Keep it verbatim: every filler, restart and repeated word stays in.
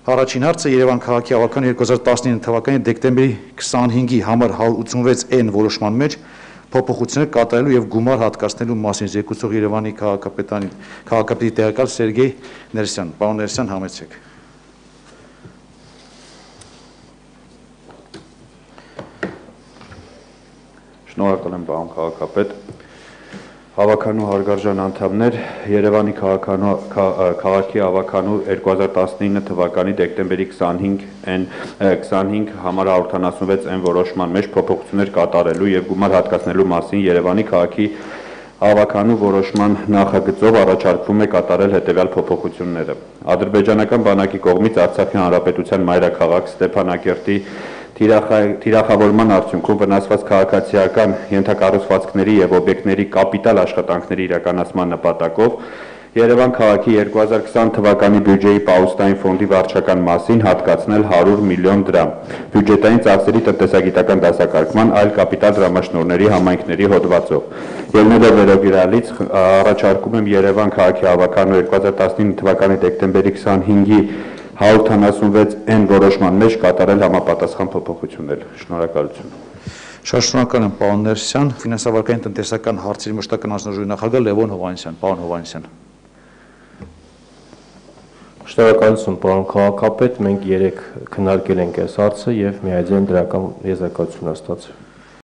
Առաջին հարցը Երևան քաղաքի ավական երկու հազար տասնինը թվականի դեկտեմբերի քսանհինգի համար հալ ութսունվեց N որոշման մեջ փոփոխություններ կատարելու եւ գումար հատկացնելու մասին զեկուցող Երևանի քաղաքապետանի քաղաքապետի տեղակալ Սերգեյ Ներսյան։ Պարոն Ներսյան, համեցեք։ Շնորհակալ եմ, պարոն քաղաքապետ։ Հավաքանու հարգարժան անդամներ, Երևանի քաղաքի ավականու երկու հազար տասնինը թվականի դեկտեմբերի քսանհինգ համար հարյուր ութանասունվեց N որոշման մեջ փոփոխություններ կատարելու եւ գումար հատկացնելու մասին Երևանի քաղաքի ավականու որոշման նախագծով առաջարկվում է կատարել հետեւյալ փոփոխությունները։ Ադրբեջանական բանակի կողմից Արցախի հանրապետության մայրաքաղաք Ստեփանակերտի թիրախավորման արդյունքում վնասված քաղաքացիական ենթակառուցվածքների եւ օբյեկտների կապիտալ աշխատանքների իրականացման նպատակով Երևան քաղաքի երկու հազար քսան թվականի բյուջեի պաուստային ֆոնդի վարչական մասին հատկացնել հարյուր միլիոն դրամ, բյուջետային ծախսերի տնտեսագիտական դասակարգման այլ կապիտալ դրամաշնորհների համայնքների հոդվածով։ Ելնելով վերոգրյալից առաջարկում եմ Երևան քաղաքի ավականու երկու հազար տասնինը թվականի դեկտեմբերի քսանհինգի հարյուր ութանասունվեց N որոշման մեջ կատարել համապատասխան փոփոխություններ։ Շնորհակալություն։ Շատ շնորհակալ եմ, պարոն Ներսյան։ Ֆինանսավորական տնտեսական հարցերի մշտական հանձնաժողովի նախագահ Լևոն Հովհաննիսյան։ Պարոն Հովհաննիսյան։ Շնորհակալություն, պարոն քաղաքապետ, մենք երեք քննարկել ենք այս հարցը եւ միաձայն դրական եզրակացություն ստացել։